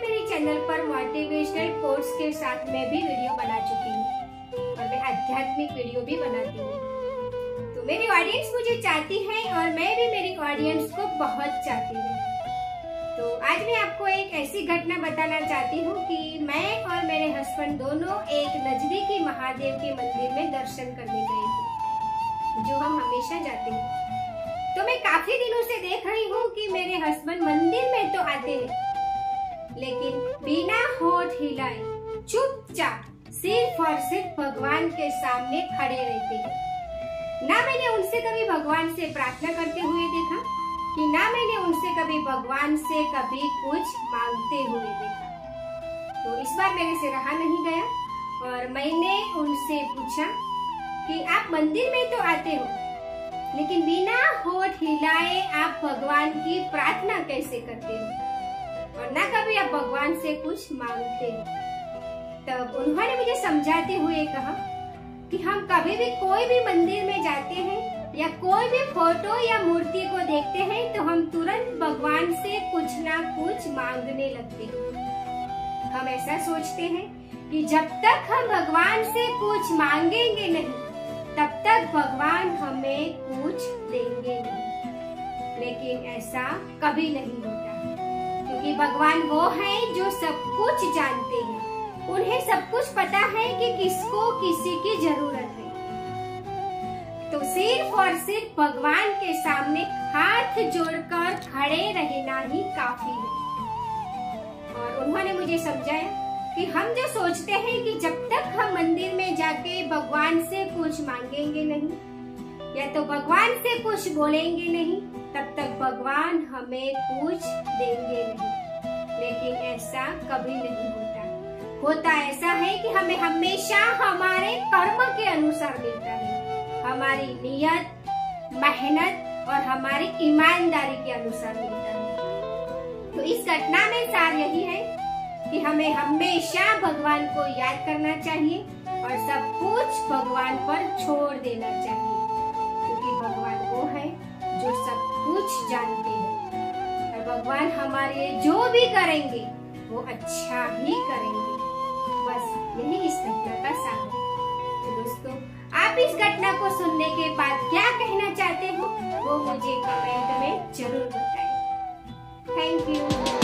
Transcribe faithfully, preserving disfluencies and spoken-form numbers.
मेरे चैनल पर motivational quotes के साथ मैं भी वीडियो बना चुकी हूँ और मैं आध्यात्मिक वीडियो भी बनाती हूँ। तो मेरी ऑडियंस मुझे चाहती है और मैं भी मेरी ऑडियंस को बहुत चाहती हूँ। तो आज मैं आपको एक ऐसी घटना बताना चाहती हूँ कि मैं और मेरे हस्बैंड दोनों एक नजदीकी महादेव के मंदिर में दर्शन करने गए थे, जो हम हमेशा जाते हैं। तो मैं काफी दिनों से देख रही हूँ कि मेरे हस्बैंड मंदिर में तो आते हैं, लेकिन बिना होठ हिलाए चुपचाप सिर्फ और सिर्फ भगवान के सामने खड़े रहते हैं। ना मैंने उनसे कभी भगवान से प्रार्थना करते हुए देखा, कि ना मैंने उनसे कभी भगवान से कभी कुछ मांगते हुए देखा। तो इस बार मेरे से रहा नहीं गया और मैंने उनसे पूछा कि आप मंदिर में तो आते हो, लेकिन बिना होठ हिलाए आप भगवान की प्रार्थना कैसे करते हो और ना कभी आप भगवान से कुछ मांगते हो। तब उन्होंने मुझे समझाते हुए कहा कि हम कभी भी कोई भी मंदिर में जाते हैं या कोई भी फोटो या मूर्ति को देखते हैं तो हम तुरंत भगवान से कुछ ना कुछ मांगने लगते हैं। हम ऐसा सोचते हैं कि जब तक हम भगवान से कुछ मांगेंगे नहीं तब तक भगवान हमें कुछ देंगे नहीं, लेकिन ऐसा कभी नहीं होता, क्योंकि भगवान वो हैं जो सब कुछ जानते हैं। उन्हें सब कुछ पता है कि किसको किसी की जरूरत है। तो सिर्फ और सिर्फ भगवान के सामने हाथ जोड़कर खड़े रहना ही काफी है। और उन्होंने मुझे समझाया कि हम जो सोचते हैं कि जब तक हम मंदिर में जाके भगवान से कुछ मांगेंगे नहीं या तो भगवान से कुछ बोलेंगे नहीं तब तक भगवान हमें कुछ देंगे नहीं, लेकिन ऐसा कभी नहीं होता। होता ऐसा है कि हमें हमेशा हमारे कर्म के अनुसार मिलता है, हमारी नियत, मेहनत और हमारी ईमानदारी के अनुसार मिलता है। तो इस घटना में सार यही है कि हमें हमेशा भगवान को याद करना चाहिए और सब कुछ भगवान पर छोड़ देना चाहिए, क्योंकि भगवान वो है जो सब कुछ जानते हैं और भगवान हमारे लिए जो भी करेंगे वो अच्छा ही करेंगे। बस यही इस घटना का सार है। तो दोस्तों, आप इस घटना को सुनने के बाद क्या कहना चाहते हो वो मुझे कमेंट में जरूर बताएं। Thank you.